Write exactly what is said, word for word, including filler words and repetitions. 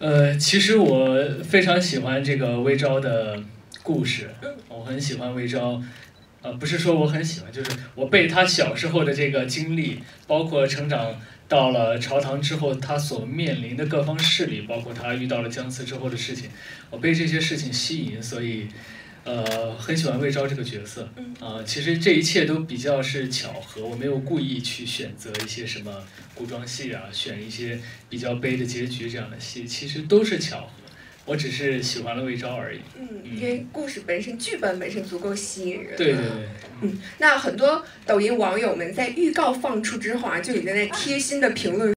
呃，其实我非常喜欢这个魏昭的故事，我很喜欢魏昭。呃，不是说我很喜欢，就是我被他小时候的这个经历，包括成长到了朝堂之后，他所面临的各方势力，包括他遇到了姜刺之后的事情，我被这些事情吸引，所以，呃，很喜欢魏昭这个角色。啊、呃，其实这一切都比较是巧合，我没有故意去选择一些什么古装戏啊，选一些比较悲的结局这样的戏，其实都是巧合。我只是喜欢了魏昭而已。 嗯，因为故事本身、剧本本身足够吸引人。 对对对。 嗯，那很多抖音网友们在预告放出之后啊，就已经在贴心的评论。